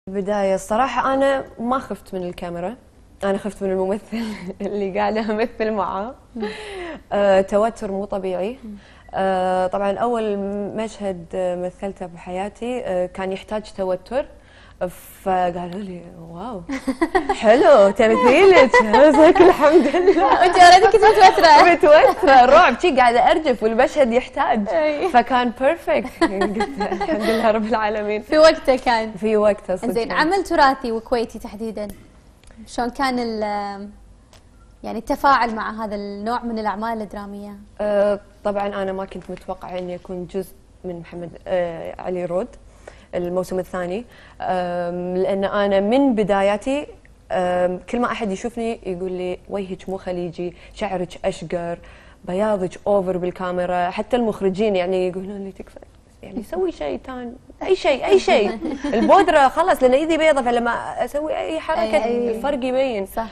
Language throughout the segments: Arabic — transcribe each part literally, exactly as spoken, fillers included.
البداية الصراحة أنا ما خفت من الكاميرا، أنا خفت من الممثل اللي قاعدة أمثل معاه. آه، توتر مو طبيعي. آه، طبعا أول مشهد مثلته بحياتي آه، كان يحتاج توتر، فقالوا لي واو حلو تمثيلك، لك الحمد لله. انت اوريدي كنت متوتره متوتره رعب، شي قاعده ارجف والمشهد يحتاج، فكان بيرفكت. قلت الحمد لله رب العالمين. في وقته كان في وقته صدق. زين، عمل تراثي وكويتي تحديدا، شلون كان يعني التفاعل مع هذا النوع من الاعمال الدراميه؟ أه طبعا انا ما كنت متوقعه اني اكون جزء من محمد أه علي رود الموسم الثاني، لان انا من بداياتي كل ما احد يشوفني يقول لي وجهك مو خليجي، شعرك اشقر، بياضك اوفر بالكاميرا، حتى المخرجين يعني يقولون لي تكفى يعني سوي شيء ثاني، اي شيء اي شيء. البودره خلاص لان ايدي بيضة، فلما اسوي اي حركه أي أي الفرق يبين. صح.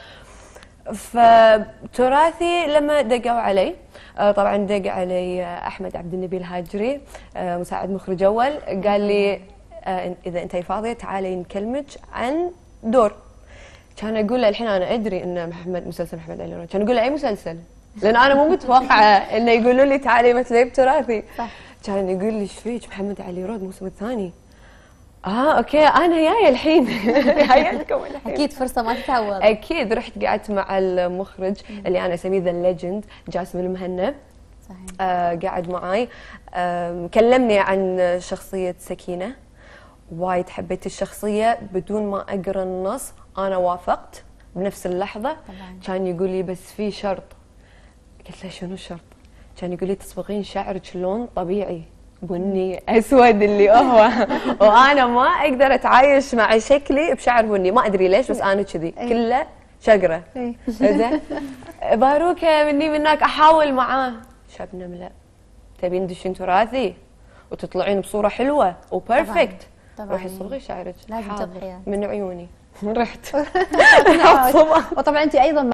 فتراثي لما دقوا علي، طبعا دق علي احمد عبد النبي الهاجري مساعد مخرج اول، قال لي اذا انتي فاضيه تعالي نكلمك عن دور. كان اقول له الحين انا ادري ان محمد مسلسل محمد علي رود، كان اقول له اي مسلسل؟ لان انا مو متوقعه انه يقولوا لي تعالي مثلي بتراثي. صح. كان يقول لي ايش فيك محمد علي رود الموسم الثاني؟ اه اوكي انا جايه الحين. جايتكم الحين. اكيد فرصه ما تتعوض. اكيد. رحت قعدت مع المخرج اللي انا اسميه ذا ليجند جاسم المهنا. صحيح. آه قاعد معاي، آه كلمني عن شخصيه سكينه، وايد حبيت الشخصيه بدون ما اقرا النص، انا وافقت بنفس اللحظه. طبعا. كان يقول لي بس في شرط. قلت له شنو الشرط؟ كان يقول لي تصبغين شعرك لون طبيعي بني اسود اللي هو، وانا ما اقدر اتعايش مع شكلي بشعر بني، ما ادري ليش بس انا كذي كله شقره. زين باروكه مني منك احاول معاه، شبنم لا تبين تدشين تراثي وتطلعين بصوره حلوه وبيرفكت، روحي صبغي شعرك لازم تضحي من عيوني. رحت. وطبعا انت ايضا